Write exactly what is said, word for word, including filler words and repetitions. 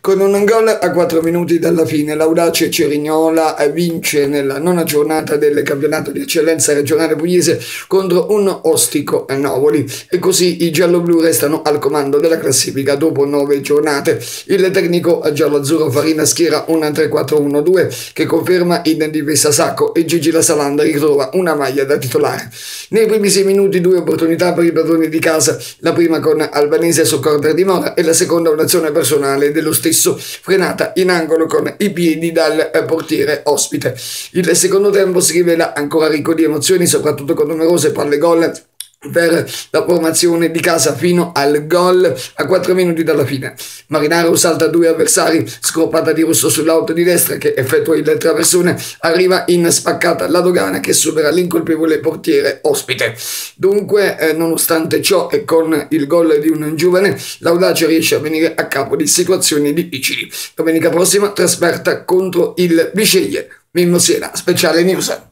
Con un gol a quattro minuti dalla fine, l'Audace Cerignola vince nella nona giornata del campionato di eccellenza regionale pugliese contro un ostico Novoli e così i gialloblu restano al comando della classifica dopo nove giornate. Il tecnico giallo-azzurro Farina schiera un tre quattro uno due che conferma in difesa Sacco e Gigi La Salanda ritrova una maglia da titolare. Nei primi sei minuti due opportunità per i padroni di casa, la prima con Albanese su corner di Mora e la seconda un'azione personale dello stesso frenata in angolo con i piedi dal portiere ospite. Il secondo tempo si rivela ancora ricco di emozioni, soprattutto con numerose palle gol per la formazione di casa fino al gol a quattro minuti dalla fine. Marinaro salta due avversari, scoppata di Russo sull'auto di destra che effettua il traversone, arriva in spaccata la dogana che supera l'incolpevole portiere ospite. Dunque, eh, nonostante ciò e con il gol di un giovane, l'Audace riesce a venire a capo di situazioni difficili. Domenica prossima trasferta contro il Bisceglie. Mimmo Siena, Speciale News.